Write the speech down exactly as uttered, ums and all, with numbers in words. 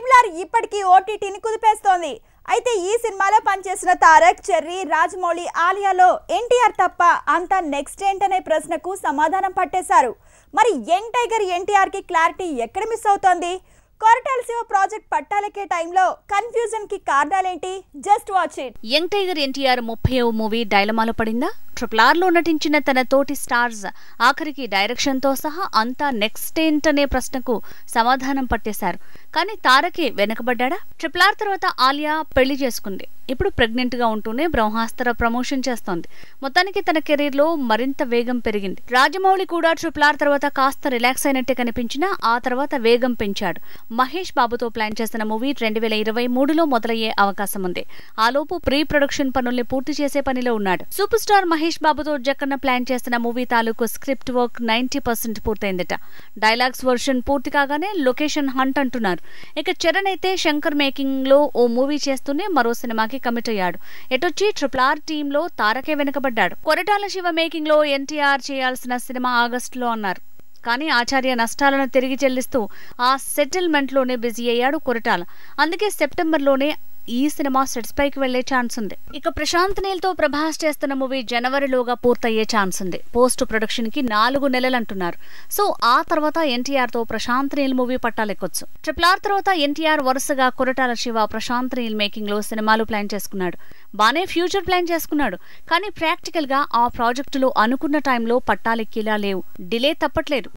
Triple R ఇప్పటికీ ఓటీటీని కుదిపేస్తోంది. అయితే ఈ సినిమాలో పనిచేసిన తారక్, చెర్రీ, రాజమౌళి, ఆలియాలో ఎన్టీఆర్ తప్ప అంతా నెక్స్ట్ ఏంటనే ప్రశ్నకు సమాధానం పట్టేశారు. మరి యంగ్ టైగర్ ఎన్టీఆర్ కి క్లారిటీ ఎక్కడ మిస్ అవుతోంది? కొరటాల శివ ప్రాజెక్ట్ పట్టాలెక్కే టైంలో కన్ఫ్యూజన్ కి కారణాలేంటి? Just watch it. Young tiger NTR ముప్పైవ మూవీ డైలమాలో పడిందా? ట్రిపుల్ ఆర్ లో నటించిన తన తోటి స్టార్స్ ఆఖరికి డైరెక్షన్ తో సహా అంతా నెక్స్ట్ ఏంటనే ప్రశ్నకు సమాధానం పట్టేశారు. కానీ తారకే వెనకబడ్డా? ట్రిపుల్ ఆర్ తర్వాత ఆలియా పెళ్లి చేసుకుంది. ఇప్పుడు ప్రెగ్నెంట్ గా ఉంటూనే బ్రహ్మాస్త్ర ప్రమోషన్ చేస్తోంది. మొత్తానికి తన కెరీర్ లో మరింత వేగం పెరిగింది. రాజమౌళి కూడా ట్రిపుల్ ఆర్ తర్వాత కాస్త రిలాక్స్ అయినట్టే కనిపించినా ఆ తర్వాత వేగం పెంచాడు. మహేష్ బాబుతో ప్లాన్ చేసిన మూవీ రెండు వేల ఇరవై మూడులో మొదలయ్యే అవకాశం ఉంది. ఆలోపు ప్రీ ప్రొడక్షన్ పనుల్ని పూర్తి చేసే పనిలో ఉన్నాడు. సూపర్ స్టార్ మహేష్ బాబుతో జక్కన్న ప్లాన్ చేసిన మూవీ తాలూకు స్క్రిప్ట్ వర్క్ నైన్టీ పర్సెంట్ పూర్తయిందట. డైలాగ్స్ వర్షన్ పూర్తి కాగానే లొకేషన్ హంట్ అంటున్నారు. ఇక చరణ్ అయితే శంకర్ మేకింగ్ లో ఓ మూవీ చేస్తూనే మరో సినిమాకి కమిట్ అయ్యాడు. ఎటొచ్చి ట్రిపుల్ ఆర్ టీమ్ లో తారకే వెనుకబడ్డాడు. కొరటాల శివ మేకింగ్ లో ఎన్టీఆర్ చేయాల్సిన సినిమా ఆగస్టులో అన్నారు. కానీ ఆచార్య నష్టాలను తిరిగి చెల్లిస్తూ ఆ సెటిల్మెంట్ లోనే బిజీ అయ్యాడు కొరటాల. అందుకే సెప్టెంబర్ లోనే ఈ సినిమా సెట్స్ పైకి వెళ్లే ఛాన్స్ ఉంది. ఇక ప్రశాంత్ నీల్ తో ప్రభాస్ చేస్తున్న మూవీ జనవరిలోగా పూర్తయ్యే ఛాన్స్ ఉంది. పోస్ట్ ప్రొడక్షన్ కి నాలుగు నెలలు అంటున్నారు. సో ఆ తర్వాత ఎన్టీఆర్ తో ప్రశాంత్ నీల్ మూవీ పట్టాలెక్కొచ్చు. ట్రిపుల్ ఆర్ తర్వాత ఎన్టీఆర్ వరుసగా కొరటాల శివ, ప్రశాంత్ నీల్ మేకింగ్ లో సినిమాలు ప్లాన్ చేసుకున్నాడు. బానే ఫ్యూచర్ ప్లాన్ చేసుకున్నాడు. కానీ ప్రాక్టికల్ గా ఆ ప్రాజెక్టులు అనుకున్న టైంలో పట్టాలెక్కేలా లేవు. డిలే తప్పట్లేదు.